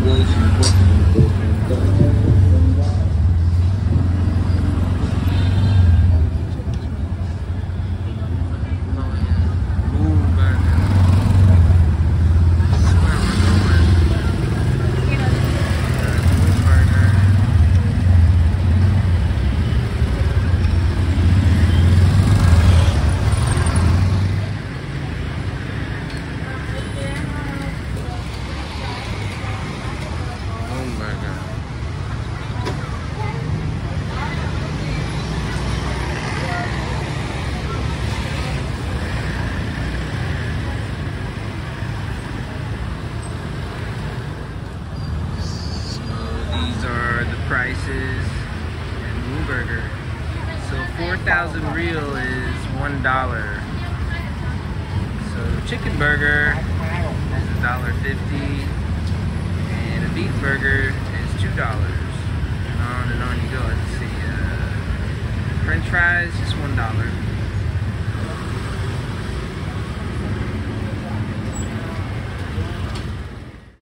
Prices and Moonburger. So 4,000 real is $1. So chicken burger is $1.50 and a beef burger is $2. And on you go. Let's see. French fries is $1.